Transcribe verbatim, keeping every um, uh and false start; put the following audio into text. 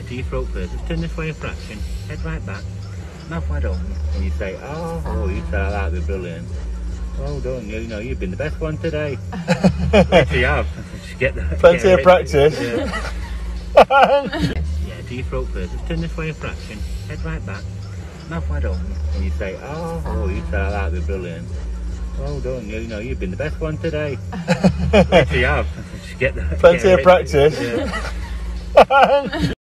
to your throat first. Just turn this way a fraction. Head right back. Mouth wide open. And you say, oh, oh, you say that would be brilliant. Well done. You know, you've been the best one today. Yes, you have. Just get the, Plenty get of practice. Yeah. Yeah, to your throat first. Just turn this way a fraction. Head right back. Mouth wide open. And you say, oh, oh, you say that would be brilliant. Well done. You know, you've been the best one today. Yes, you have. Just get the, Plenty get of practice. Yeah.